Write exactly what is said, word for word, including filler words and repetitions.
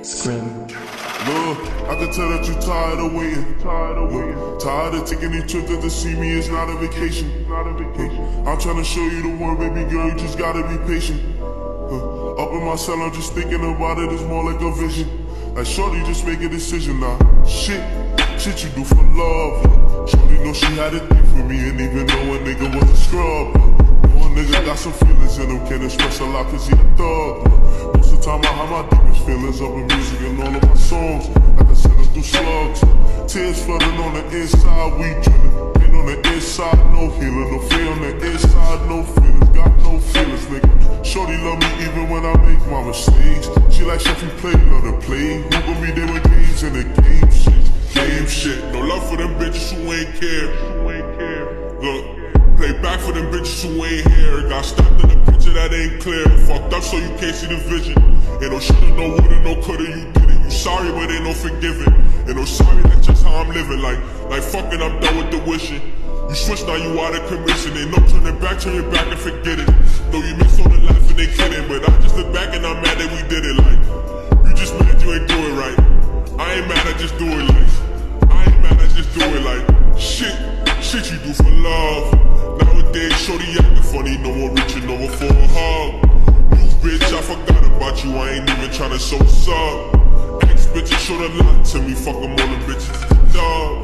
Scrim. Look, I can tell that you tired of waiting. Tired of waiting. Tired of taking these trips that to see me is not a vacation. Not a vacation. I'm trying to show you the one, baby girl, you just gotta be patient. Uh, up in my cell, I'm just thinking about it, it's more like a vision. Like shorty, just make a decision now. Shit, shit you do for love. Shorty know she had a thing for me, and even though a nigga was a scrub, know a nigga got some feelings in him, can't express a lot cause he a thug. Most of the time I have my deepest feelings up in music and all of my songs. I can send them through slugs. Tears flooding on the inside, we drilling. Pain on the inside, no healing. No fear on the inside, no feelings. Got no feelings, nigga. Shorty love me even when I make my mistakes. She like sheff, you play, love to play. Who gon' be there with games in the game shit? Game shit. No love for them bitches who ain't care. Who ain't care. Look. Play back for them bitches who ain't here. Got stabbed in a picture that ain't clear. Fucked up so you can't see the vision. Ain't no shoulda, no woulda, no coulda, you did it. You sorry but ain't no forgiving. Ain't no sorry, that's just how I'm living. Like, like fucking I'm done with the wishing. You switch now, you out of commission. Ain't no turning back, turn your back and forget it. Though you miss all the life and they kidding. But I just look back and I'm mad that we did it. Like, you just mad you ain't do it right. I ain't mad, I just do it like. I ain't mad, I just do it like. Shit, shit you do for love. Nowadays, shorty acting funny, no more reaching over for a hug. You bitch, I forgot about you, I ain't even tryna show what's up. Ex bitches showed a lot to me, fuck them all the bitches, dog.